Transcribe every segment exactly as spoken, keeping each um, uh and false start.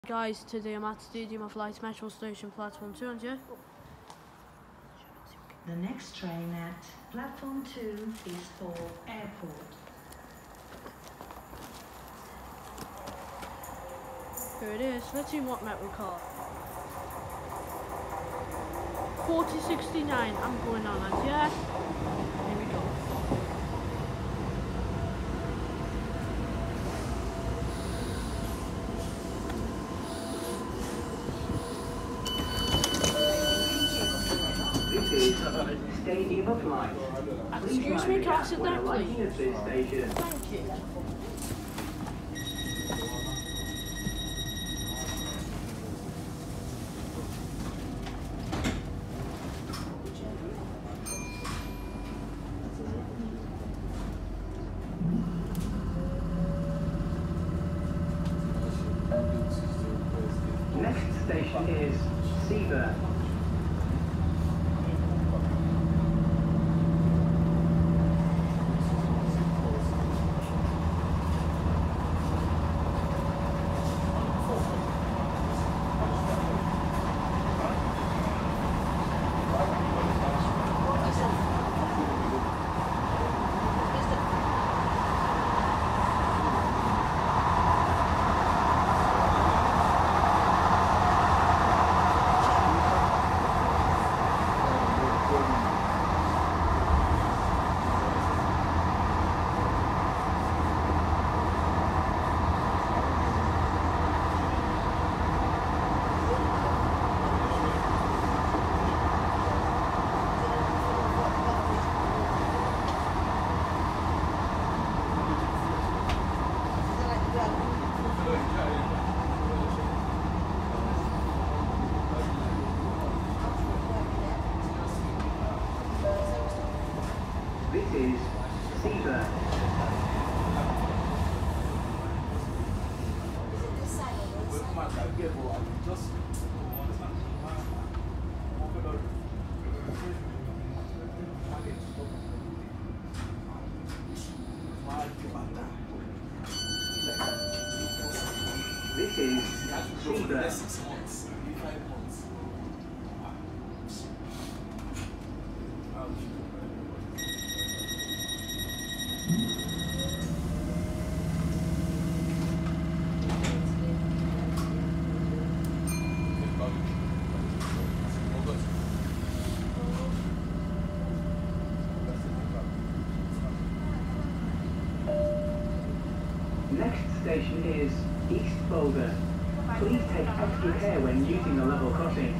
Guys, today I'm at Stadium of Light Metro Station Platform two hundred. The next train at Platform two is for Airport. Here it is. Let's see what metro car. forty sixty-nine. I'm going on that, yeah? Here we go. Stadium of Light. Excuse me, can I sit down, please? Thank you. Thank you. Next station is Seaver. This is Seaver. This is Seaver. Next station is East Boulder. Please take extra care when using the level crossing.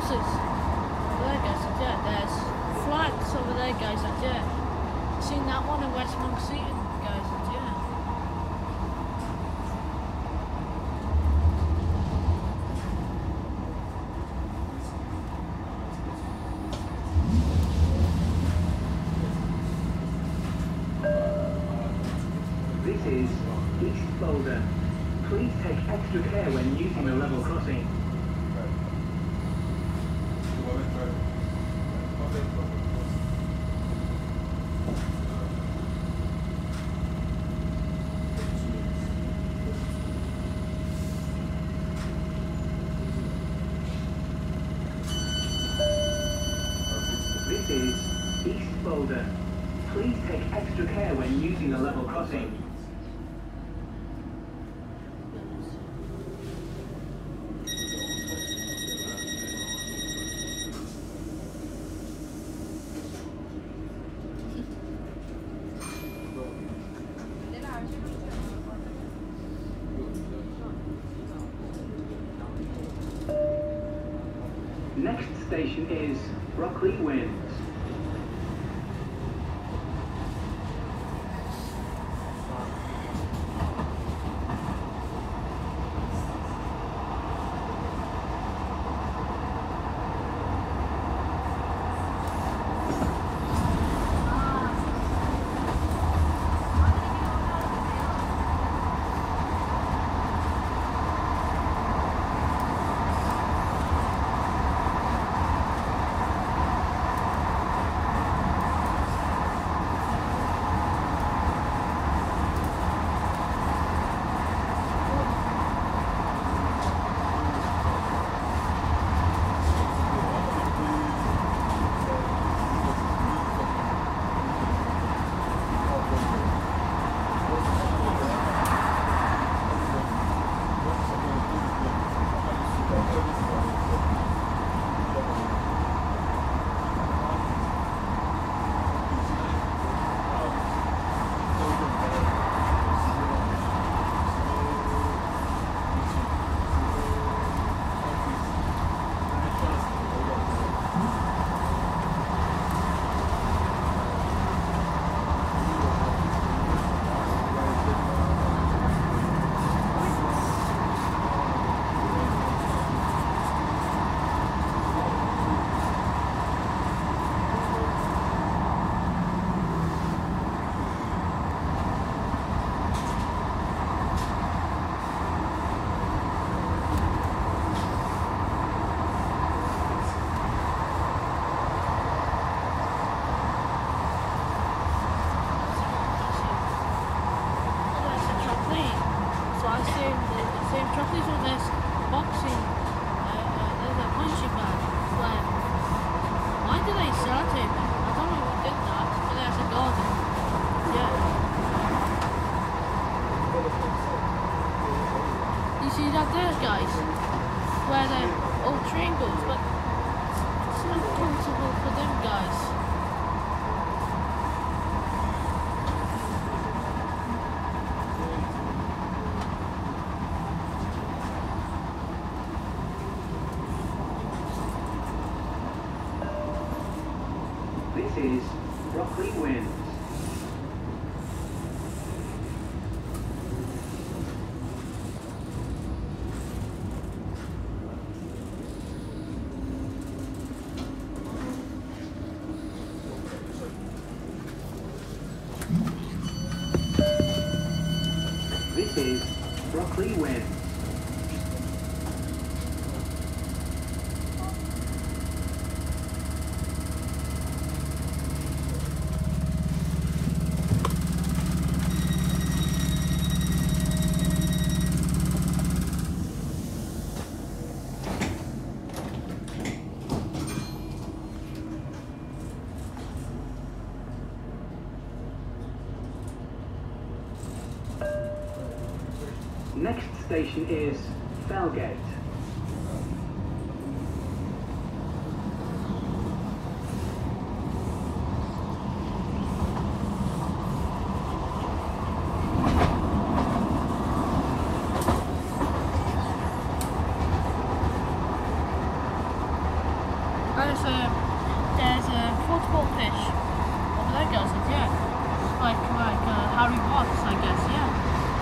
crosses. Over there, guys, and yeah, there's flags over there, guys, and yeah. Seen that one in Westmont Seaton, guys, and yeah. This is East Boulder. Please take extra care when using the level crossing. This is East Boulder. Please take extra care when using the level crossing. Next station is Brockley Winds. Trophies on this boxing, uh, uh, there's a punching bag. Like, why did they sell it to me? I don't know who did that, but there's a garden. Yeah. You see that there, guys? Where the old train goes, but it's not comfortable for them, guys. This is Brockley Winds. This is Brockley Winds. Next station is Felgate. there's a there's a football pitch over there, girls. Yeah, like like uh, Harry Potts, I guess. Yeah.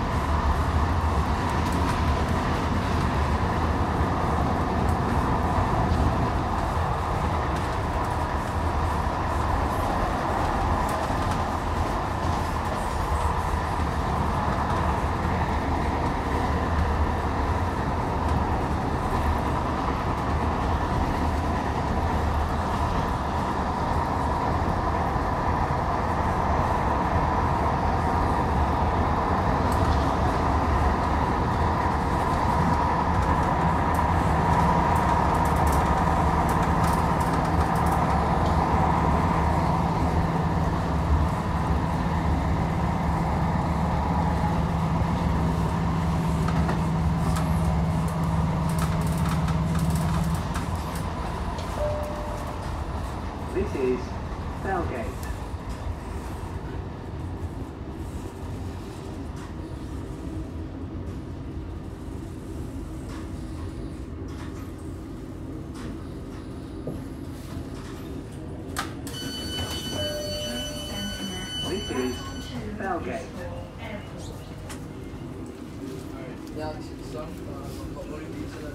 This is Bellgate. This is Bellgate. Ja, ik zit zo. Wat wil je niet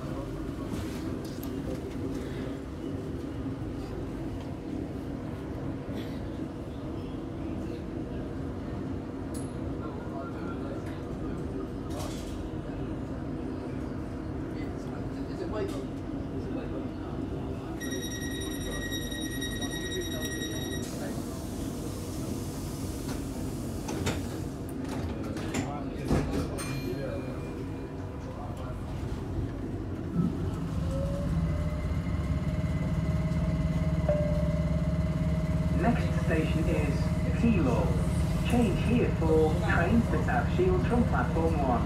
Is it white? Is it white? Next station is Teelaw. Change here for trains to South Shields from platform one.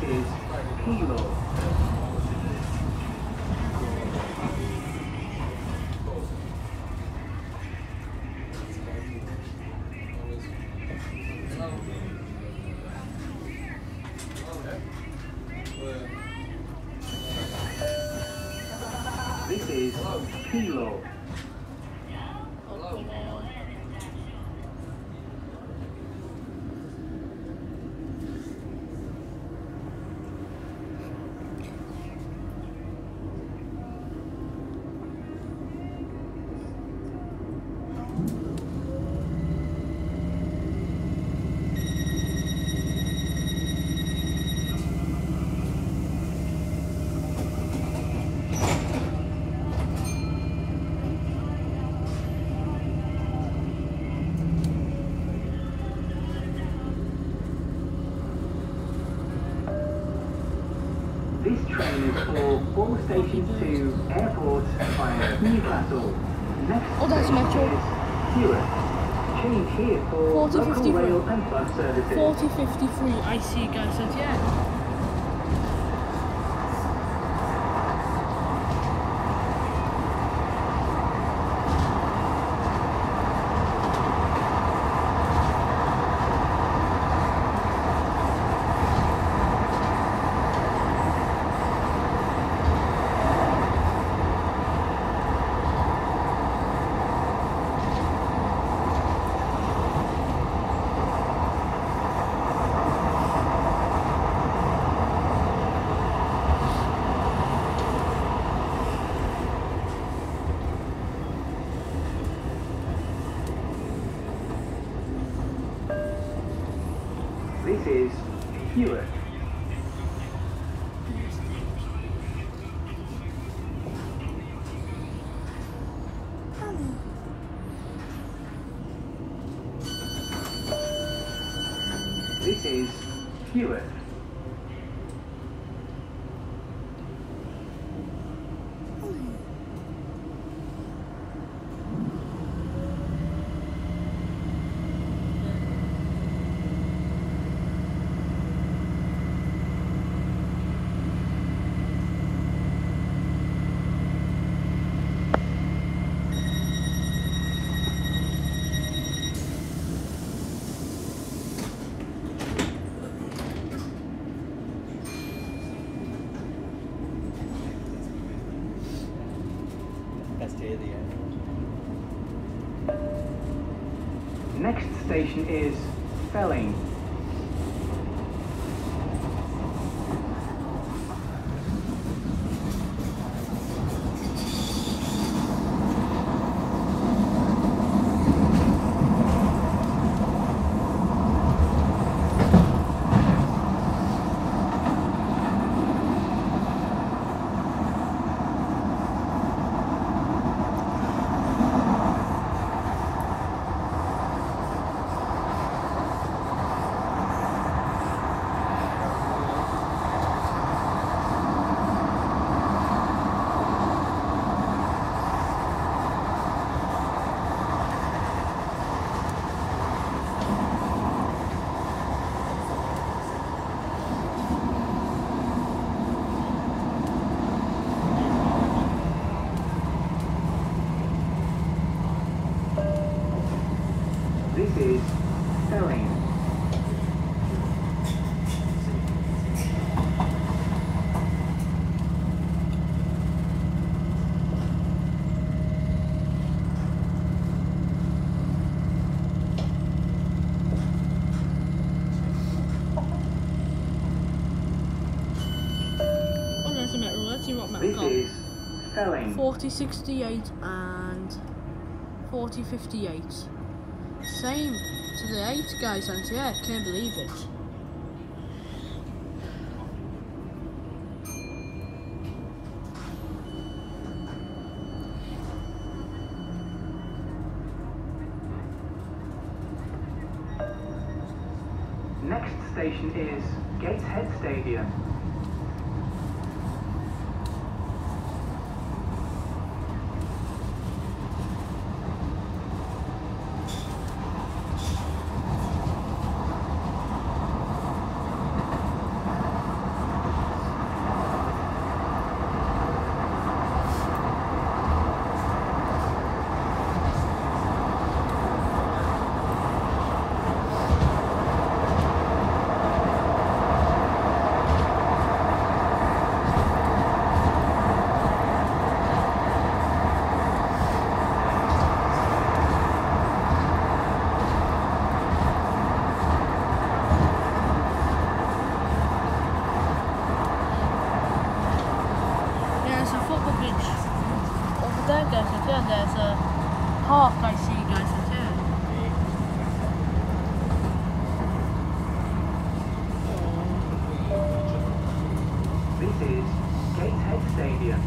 is Kilo. This is Kilo. This train is for all stations to airport via Newcastle. Next Oh, that's station Metro. is Hewitt. Change here for forty local fifty-three. rail and bus services. forty fifty-three, I see, guys, said yeah. This is Hewitt. This is Hewitt. Best day of the year. Next station is Felling. This is Felling. Oh, there's a metro. Let's see what metro This got. is Felling. forty sixty-eight and forty fifty-eight. Same to the eight, guys, and yeah, can't believe it. Next station is Gateshead Stadium. guys, and here there's a park I see, guys, and here. This is Gateshead Stadium.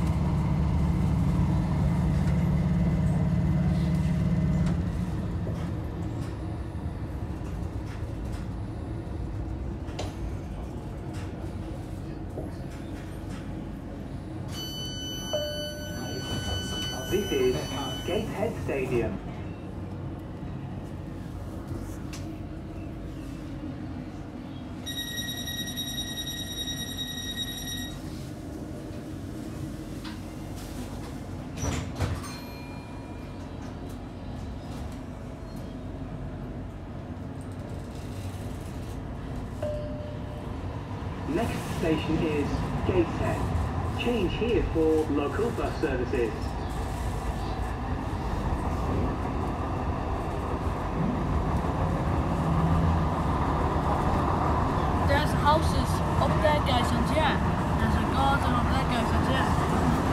This is Gateshead Stadium. Next station is Gateshead. Change here for local bus services. There's houses up there, guys, and here. There's a garden up there, guys, and here.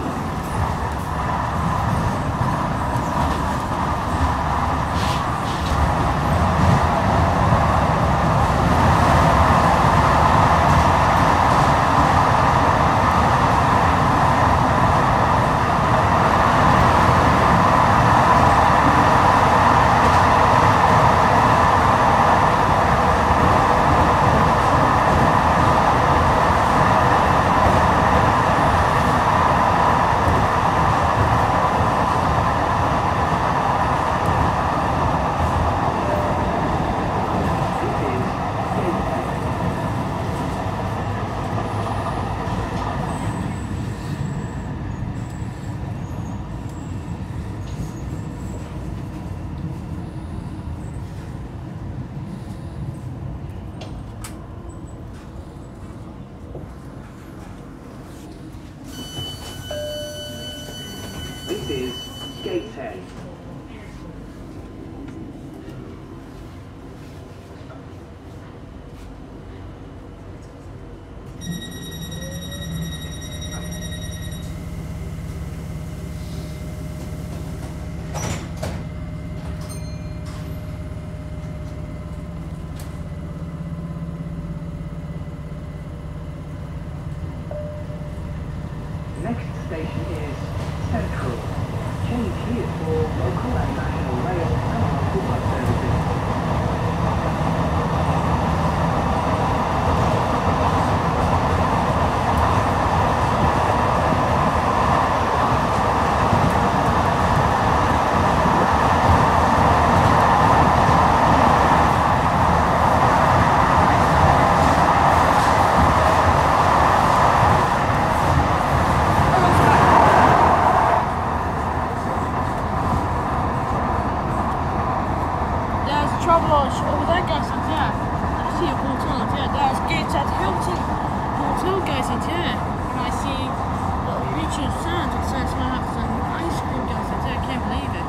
This is Gateshead. Next station is Central. Change here for local and national rail and local bus services. Travel lodge over there, guys, and here. I see a hotel, and here. There's Gateshead Hilton Hotel, guys, and here. And I see a little beach of sand. It says I have some ice cream, guys, and here. I can't believe it.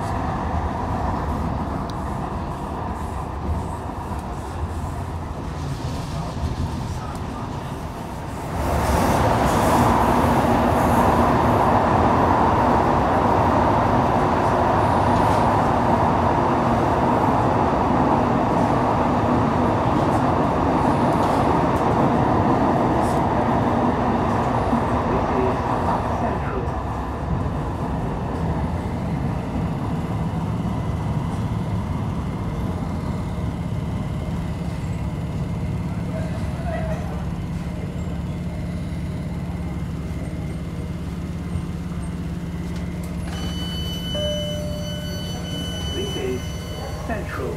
This is Central.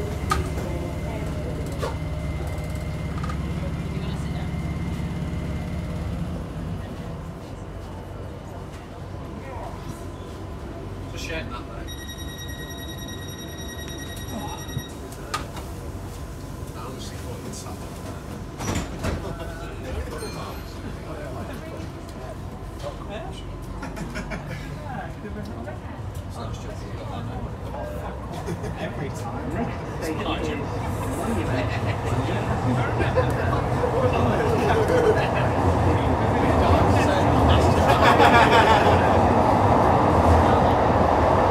Just shake that, mate. I honestly thought you'd stop Every time. Next station is Monument.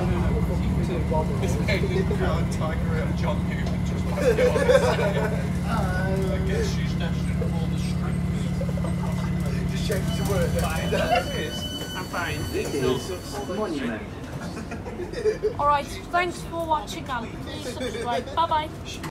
It's Aidan Crown, Tiger and John Newman just like go on and say, I guess she's destined for the strength. Just changed the word. I'm fine. This is Monument. Alright, thanks for watching and please subscribe. Bye bye.